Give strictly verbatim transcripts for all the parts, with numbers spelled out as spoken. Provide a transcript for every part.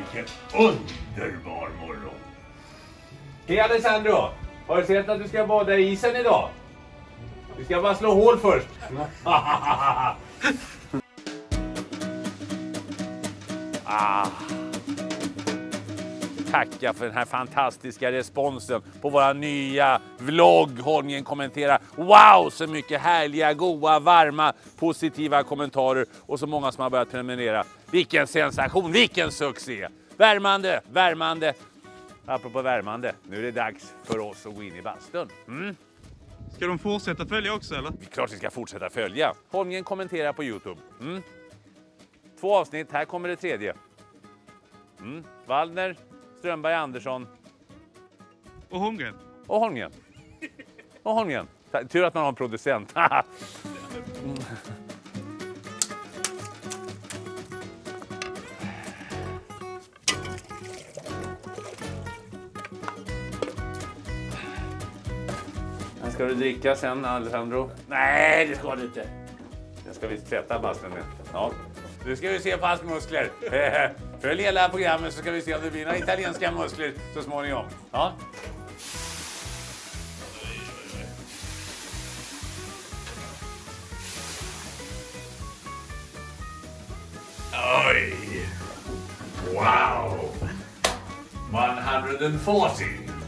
Vilken underbar morgon. Hej Alessandro, har du sett att du ska bada i isen idag? Du ska bara slå hål först. ah. Tacka för den här fantastiska responsen på våra nya vlogg. Holmgren kommenterar. Wow, så mycket härliga, goda, varma, positiva kommentarer. Och så många som har börjat prenumerera. Vilken sensation, vilken succé. Värmande, värmande. Apropå värmande, nu är det dags för oss att gå in i bastun. Mm. Ska de fortsätta följa också eller? Det är klart vi ska fortsätta följa. Holmgren kommenterar på YouTube. Mm. Två avsnitt, här kommer det tredje. Mm. Waldner, Strömberg, Andersson. Och Holmgren. Och Holmgren. Och Holmgren. Tur att man har en producent. mm. Ska du dricka sen, Alessandro? Nej, det ska du inte. Den ska vi tvätta bastun med. Ja. Nu ska vi se på hans muskler. Följ hela programmet så ska vi se om det blir några italienska muskler så småningom. Ja. Oj! Wow! etthundrafyrtio!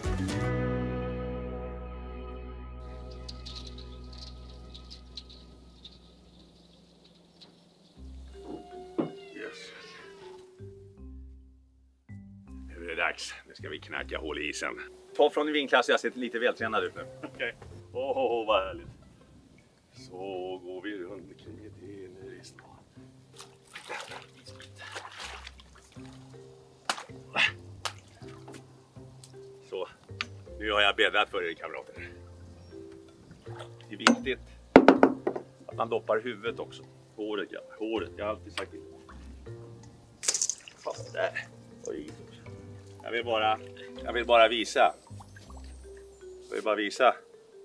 Dags. Nu ska vi knacka hål i isen. Ta från din vinklass, jag ser lite vältränad ut nu. Okej. Okay. Åh, oh, oh, vad härligt. Så går vi runt kring ett ner i stan. Så, nu har jag bäddat för er kamrater. Det är viktigt att man doppar huvudet också. Håret, ja. Håret. Jag har alltid sagt det. Fast där. Oj. Jag vill bara, jag vill bara visa. Jag vill bara visa.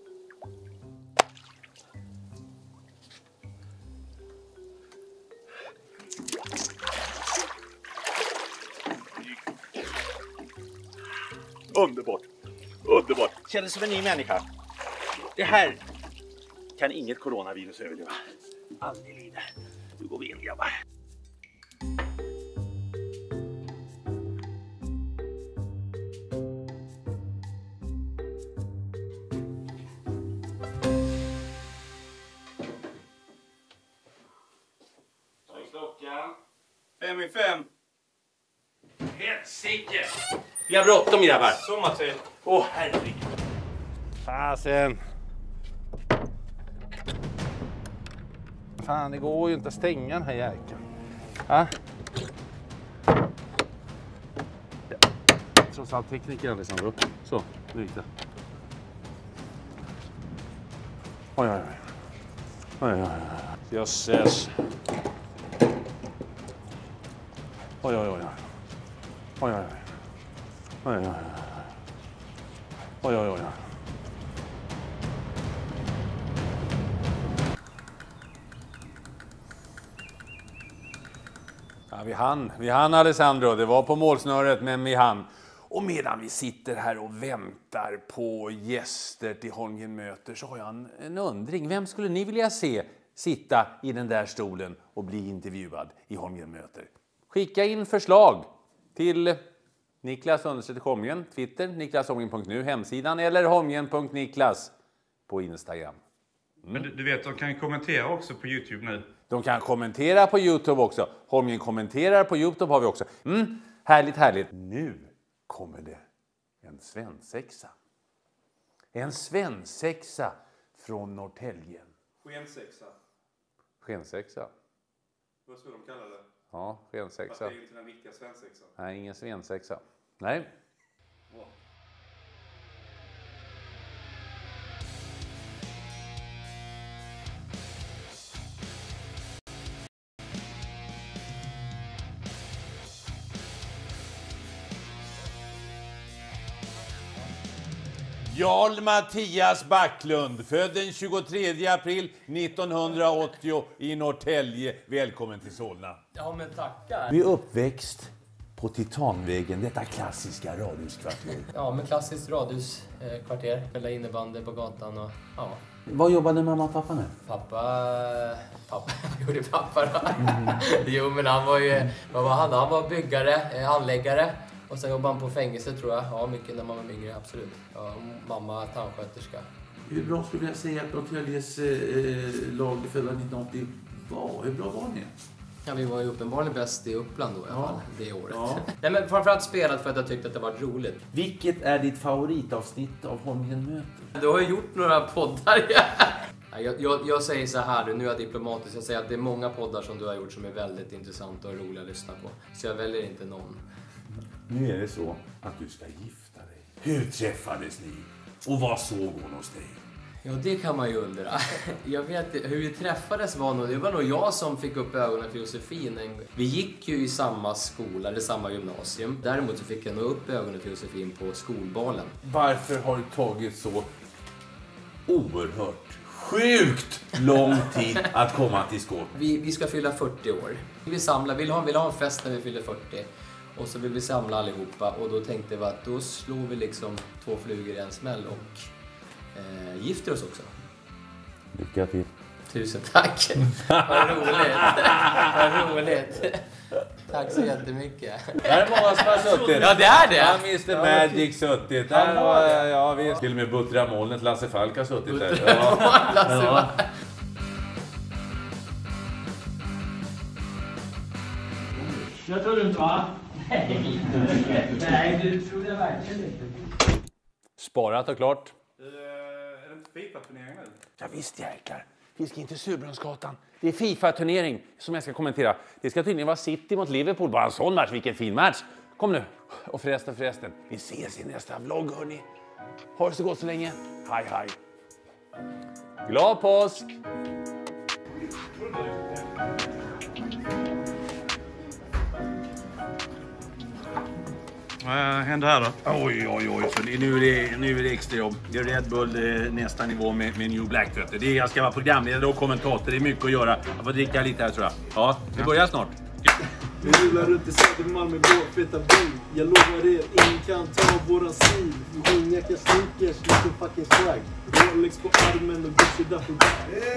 Underbart. Underbart. Kändes som en ny människa. Det här kan inget coronavirus överleva. Aldrig lider. Nu går vi in, grabbar. Fem i fem. Helsike! Vi har bråttom, grabbar. Sommartid. Åh, oh, herregud. Fasen. Fan, det går ju inte att stänga den här jäkeln. Ha? Trots allt tekniker, Alessandro. Så, nu gick det. Oj, oj, oj. Oj, oj, oj. Jösses. Oj, oj, oj. Oj, oj, oj. Oj, oj, oj. Oj, oj, oj. Ja, vi hann. Vi hann, Alessandro. Det var på målsnöret, men vi hann. Och medan vi sitter här och väntar på gäster till Holmgren möter så har jag en, en undring. Vem skulle ni vilja se sitta i den där stolen och bli intervjuad i Holmgren möter? Skicka in förslag till Niklas understreck Holmgren, Twitter, niklas holmgren punkt nu, hemsidan eller holmgren punkt niklas på Instagram. Mm. Men du, du vet, de kan kommentera också på YouTube nu. De kan kommentera på YouTube också. Holmgren kommenterar på YouTube har vi också. Mm, härligt, härligt. Nu kommer det en svensexa. En svensexa från Norrtälje. Skensexa. Skensexa. Vad skulle de kalla det? Ja, skensexa. Fast det är inte den riktiga svensexan. Nej, ingen svensexa. Nej. Wow. Jarl Mattias Backlund, född den tjugotredje april nittonhundraåttio i Norrtälje. Välkommen till Solna. Ja, men tackar. Vi är uppväxt på Titanvägen, detta klassiska radhuskvarter. Ja, men klassiskt radhuskvarter. Spela innebandy på gatan och ja. Vad jobbade mamma och pappa med? Pappa... Pappa... Vad gjorde pappa då? Mm. Jo, men han var ju... Vad var han? Han var byggare, anläggare. Och sen jobbade han på fängelse, tror jag. Ja, mycket när man var yngre, absolut. Ja, mamma tandsköterska. Hur bra skulle jag säga att Norrtäljes eh, lag födda nittonhundraåttio var? Hur bra var ni? Ja, vi var ju uppenbarligen bäst i Uppland då i alla fall, det året. Ja. Nej, men framförallt spelat för att jag tyckte att det var roligt. Vilket är ditt favoritavsnitt av Holmgren möter? Du har ju gjort några poddar. jag, jag, jag säger så här, nu är jag diplomatisk, jag säger att det är många poddar som du har gjort som är väldigt intressanta och roliga att lyssna på. Så jag väljer inte någon. Nu är det så att du ska gifta dig. Hur träffades ni? Och vad såg hon hos dig? Ja, det kan man ju undra. Jag vet hur vi träffades var nog, det var nog jag som fick upp ögonen för Josefin. Vi gick ju i samma skola, eller samma gymnasium. Däremot så fick jag nog upp ögonen för Josefin på skolbalen. Varför har det tagit så oerhört sjukt lång tid att komma till skåp? Vi, vi ska fylla fyrtio år. Vi samlar, vill ha, vill ha en fest när vi fyller fyrtio. Och så vill vi samla allihopa. Och då tänkte vi att då slår vi liksom två flugor i en smäll och eh, gifter oss också. Lycka till. Tusen tack. Vad roligt. Vad roligt. Tack så jättemycket. Det är många som har suttit. Ja, det är det. Ja, mister Magic suttit. Där var, ja, visst. Till och med Buttra molnet Lasse Falk har suttit där. Ja. Lasse ja. Jag tror du inte, va? Nej, nej, du tror det verkligen inte. Sparat och klart. Uh, är det inte FIFA-turnering nu? Ja visst jäklar. Vi ska in till Surbrunnsgatan. Det är FIFA-turnering som jag ska kommentera. Det ska tydligen vara City mot Liverpool. Bara en sån match, vilken fin match. Kom nu. Och förresten, förresten. Vi ses i nästa vlogg, hörni. Ha det så gott så länge. Hej, hej. Glad påsk! Vad händer här då? Oj, oj, oj. Så det, nu, är det, nu är det extra jobb. Det är Red Bull eh, nästa nivå med, med New Black. Vet du. Det är, jag ska vara programledare och kommentator. Det är mycket att göra. Jag får dricka lite här, tror jag. Ja, vi börjar snart. Vi rullar runt i Södermalm med blåfeta bil. Jag lovar er, ingen kan ta våran stil. Konjak, jag sneakers, lite fucking swag. Rolex på armen och Gucci duffelbag.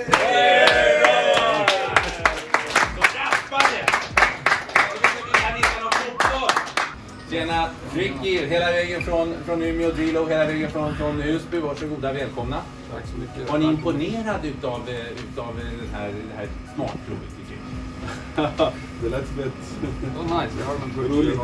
Tjena, Ricky, hela vägen från, från Umeå, Drilo, hela vägen från, från Husby. Varsågoda, välkomna. Tack så mycket. Var ni imponerad utav, utav den här, det här smartprovet? Det lät fett. Oh, nice, vi har den på roligt.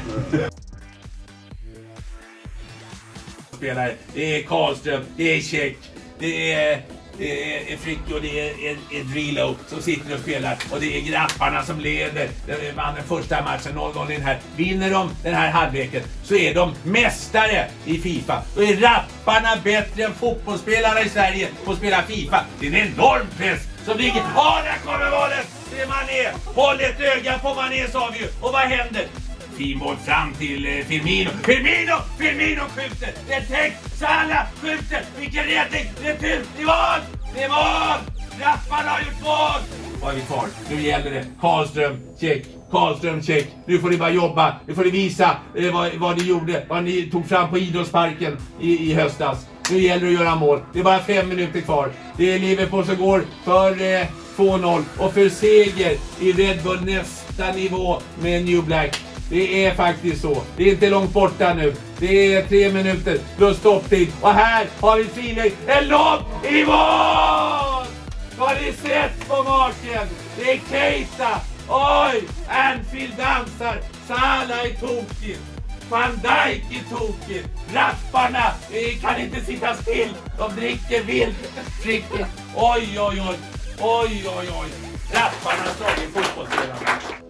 Spelare. Det är Karlström, det är Check, det är, det är Fricke och det är, är, är Drilo som sitter och spelar. Och det är grapparna som leder. Det vann den första matchen noll noll i den här. Vinner de den här halvleken så är de mästare i FIFA. Då är rapparna bättre än fotbollsspelare i Sverige på att spela FIFA. Det är en enorm press som ligger. Ja, där kommer målet! Det är Mané. Håll ett öga på Mané, sa vi ju. Och vad händer? Fin boll fram till eh, Firmino. Firmino! Firmino skjuter! Det är täckt! Salah skjuter! Vilken räddning! Det är tur! Det är mål! Det är mål! Rapparna har gjort mål! Vad är vi kvar? Nu gäller det. Karlström, check. Karlström, check. Nu får ni bara jobba. Nu får ni visa eh, vad, vad ni gjorde. Vad ni tog fram på idrottsparken i, i höstas. Nu gäller det att göra mål. Det är bara fem minuter kvar. Det är Liverpool som går för eh, två noll. Och för seger i Red Bull nästa nivå med New Black. Det är faktiskt så. Det är inte långt borta nu. Det är tre minuter plus stopptid. Och här har vi frilägg. En lobb i mål! Har ni sett på maken? Det är Keita. Oj! Anfield dansar. Salah är tokig. Van Dijk är tokig. Rapparna eh, kan inte sitta still. De dricker vilt. Fricke. Oj, oj, oj. Oj, oj, oj. Rapparna slår i fotbollsspelare.